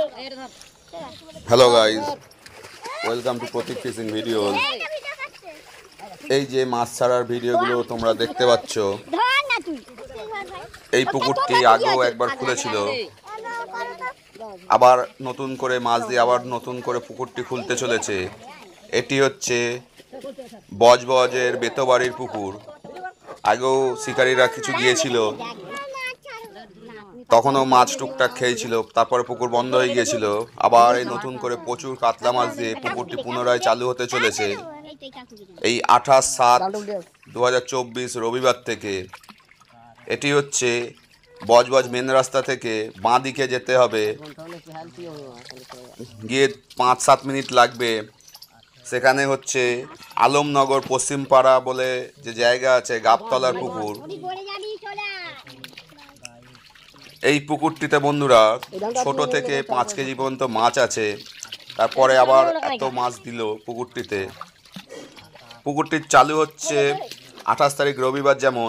Hello guys, welcome to Pratik fishing videos. এই যে মাছ ছাড়ার ভিডিওগুলো তোমরা দেখতে পাচ্ছ, এই পুকুরটি আগেও একবার খুলেছিল, আবার নতুন করে মাছ দিয়ে আবার নতুন করে পুকুরটি খুলতে চলেছে। এটি হচ্ছে বজবজের বেতবাড়ির পুকুর। আগেও শিকারীরা কিছু গিয়েছিল, তখনও মাছ টুকটাক খেয়েছিল, তারপরে পুকুর বন্ধ হয়ে গিয়েছিল। আবার এই নতুন করে প্রচুর কাতলা মাছ দিয়ে পুকুরটি পুনরায় চালু হতে চলেছে এই 28/7/2024 রবিবার থেকে। এটি হচ্ছে বজবজ মেন রাস্তা থেকে বাঁ দিকে যেতে হবে, গিয়ে 5-7 মিনিট লাগবে। সেখানে হচ্ছে আলমনগর পশ্চিমপাড়া বলে যে জায়গা আছে, গাবতলার পুকুর। এই পুকুরটিতে বন্ধুরা ছোট থেকে 5 কেজি পর্যন্ত মাছ আছে। তারপরে আবার এত মাছ দিল পুকুরটিতে। পুকুরটি চালু হচ্ছে 28 তারিখ রবিবার। যেমন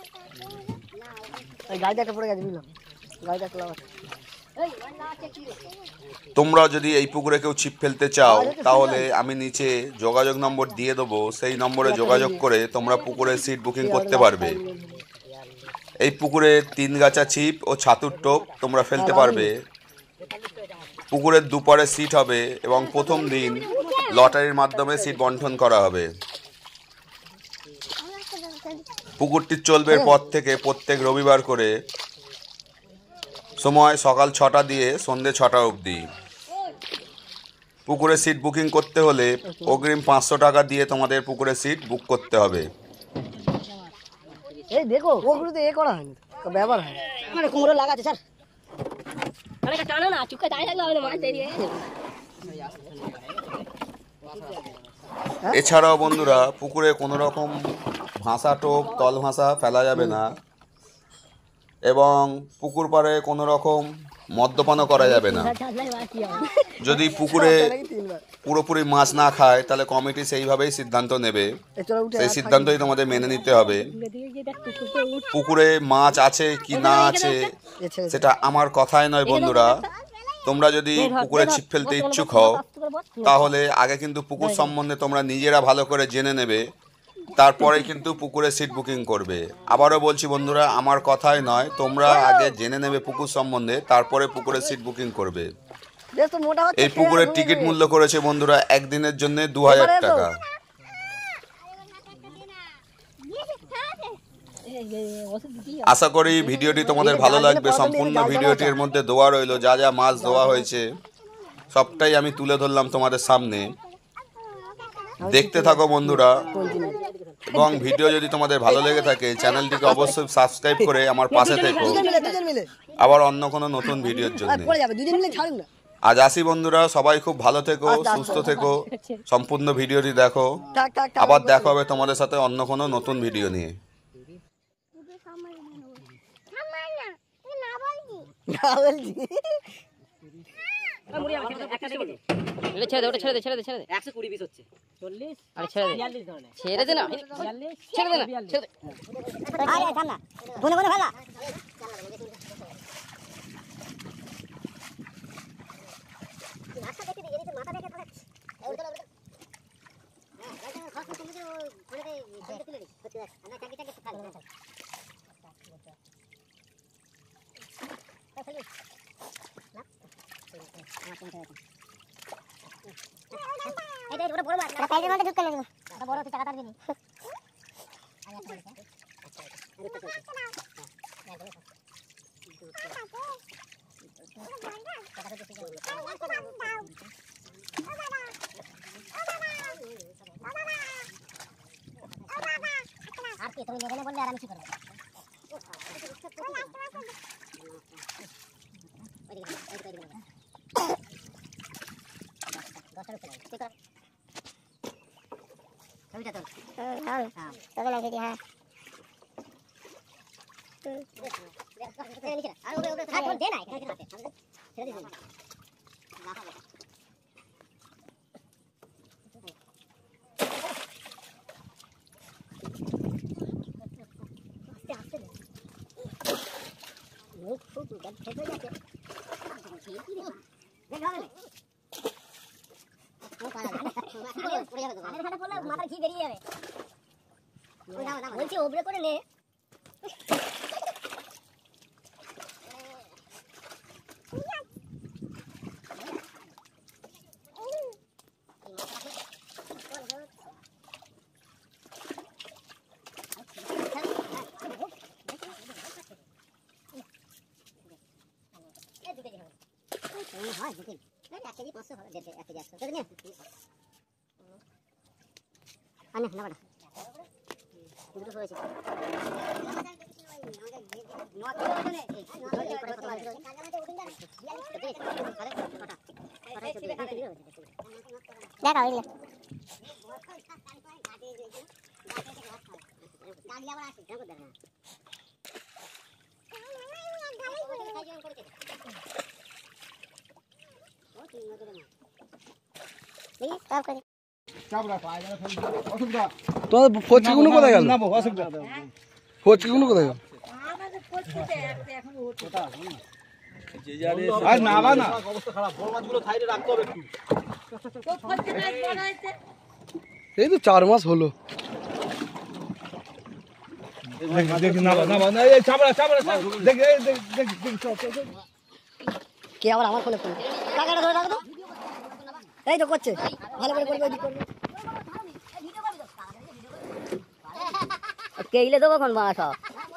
তোমরা যদি এই পুকুরে কেউ ছিপ ফেলতে চাও, তাহলে আমি নিচে যোগাযোগ নম্বর দিয়ে দেবো, সেই নম্বরে যোগাযোগ করে তোমরা পুকুরে সিট বুকিং করতে পারবে। এই পুকুরে 3 গাছা ছিপ ও ছাতুর টোপ তোমরা ফেলতে পারবে। পুকুরের দুপারে সিট হবে এবং প্রথম দিন লটারির মাধ্যমে সিট বন্টন করা হবে। পুকুরটি চলবে পর থেকে প্রত্যেক রবিবার করে, সময় সকাল 6টা দিয়ে সন্ধ্যে 6টা অবধি। পুকুরে সিট বুকিং করতে হলে অগ্রিম 500 টাকা দিয়ে তোমাদের পুকুরে সিট বুক করতে হবে। এই দেখো ওগুলোতে এ করা হয়নি, ব্যবহার হয় মানে কুমড়ো লাগাচ্ছে স্যার। আরে টানো না, চুপকে দাঁড়িয়ে থাকলে হবে না, মাছ দেরিয়ে। এছাড়াও বন্ধুরা পুকুরে কোনো রকম ভাষা টোপ তল ভাষা ফেলা যাবে না, এবং পুকুর পাড়ে কোনো রকম মদ্যপানও করা যাবে না। যদি পুকুরে পুরোপুরি মাছ না খায়, তাহলে কমিটি সেইভাবেই সিদ্ধান্ত নেবে, সেই সিদ্ধান্তই তোমাদের মেনে নিতে হবে। পুকুরে মাছ আছে কি না আছে সেটা আমার কথাই নয় বন্ধুরা। তোমরা যদি পুকুরে ছিপ ফেলতে ইচ্ছুক হও, তাহলে আগে কিন্তু পুকুর সম্বন্ধে তোমরা নিজেরা ভালো করে জেনে নেবে, তারপরেই কিন্তু পুকুরে সিট বুকিং করবে। আবারও বলছি বন্ধুরা, আমার কথাই নয়, তোমরা আগে জেনে নেবে পুকুর সম্বন্ধে, তারপরে পুকুরে সিট বুকিং করবে। এই পুকুরের টিকিট মূল্য করেছে বন্ধুরা একদিনের জন্য 2000 টাকা। আশা করি ভিডিওটি তোমাদের ভালো লাগবে। সম্পূর্ণ ভিডিওটির মধ্যে দেওয়া রইল, যা যা মাছ দেওয়া হয়েছে সবটাই আমি তুলে ধরলাম তোমাদের সামনে। দেখতে থাকো বন্ধুরা, এবং ভিডিও যদি তোমাদের ভালো লেগে থাকে চ্যানেলটিকে অবশ্যই সাবস্ক্রাইব করে আমার পাশে থেকো, আবার অন্য কোনো নতুন ভিডিওর জন্য। আজ আসি বন্ধুরা, সবাই খুব ভালো থেকো, সুস্থ থেকো, সম্পূর্ণ ভিডিওটি দেখো। আবার দেখা হবে তোমাদের সাথে অন্য কোনো নতুন ভিডিও নিয়ে। ছেড়ে দে, ছেড়ে দে, ছেড়ে দে, ছেড়ে দে। 120 পিস হচ্ছে 40। আরে ছেড়ে দে, 42 ধরনের ছেড়ে দে না, 42 ছেড়ে দে না, ছেড়ে দে। আরে থাম না, বনে বনে ভাগা। মাথা দেখতে দিয়ে দিতে, মাথা দেখে তাহলে এই উঠে উঠে। হ্যাঁ, এটা খাস তুমি যে বলে দে, বলে তুলে দি। আমরা টাকি টাকি খালি না। এটা বড় বড় মাছ, পাইলে মধ্যে ঢুক করে নেব। এটা বড় তুই টাকা দিবি নি। আর কি তুমি নেবে না বললে আর আমি কি করব? বলছি ওপরে করে নে। তোমাদের ফচকিগুলো কোথায় গেল? ফচকিগুলো কোথায় গেল? এই তো 4 মাস হলো। কে আবার আমার ফোনে ফোন টাকাটা ধরে রাখো। এই তো করছে ভালো করে করবে কেইলে দেবো এখন মা সব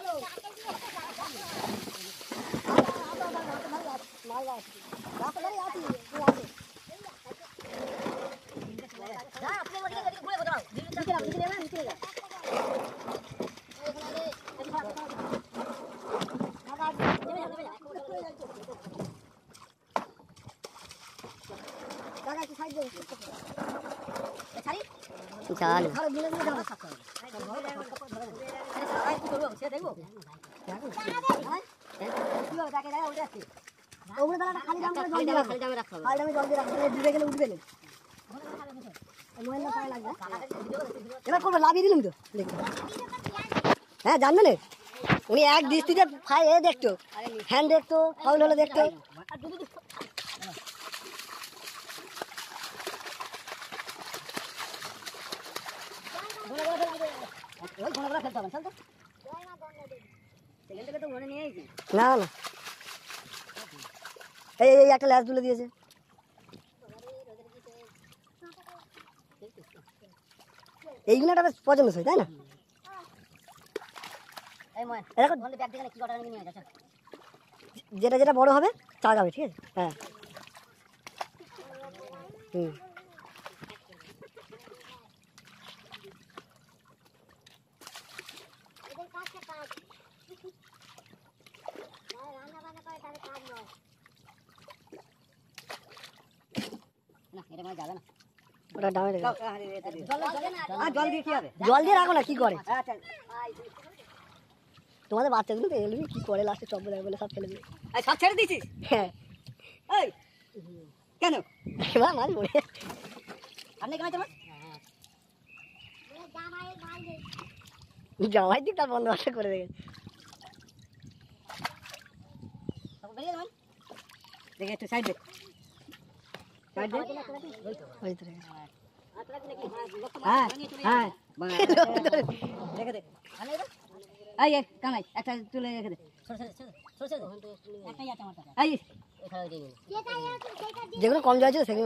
এবার করবো লাভিয়ে দিলাম তো হ্যাঁ জানবে না উনি এক দৃষ্টিতে এ দেখতো হ্যান্ড দেখতো ফাউল হলে দেখতো না না এই একটা ল্যাস তুলে দিয়েছে এইগুলো একটা বেশ পছন্দ হয় তাই না যেটা যেটা বড় হবে চাগাবে ঠিক আছে হ্যাঁ হুম জল দিয়ে রাখো না কি করে তোমাদের বাচ্চাগুলো তো এলবি কি করে লাস্টে চপ বলে সব ফেলে দিই সব ছেড়ে দিয়েছিস হ্যাঁ কেন এবার মাছ মরে আপনি কেন জামাই দিক তার বন্ধ করে দেখে দেখে একটু সাইড দেখ হ্যাঁ হ্যাঁ রেখে দে কামাই একটা তুলে রেখে দে যেগুলো কম যাচ্ছে সেগুলো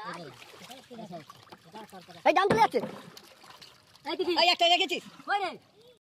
এই দাম চলে যাচ্ছে একটা রেখেছিস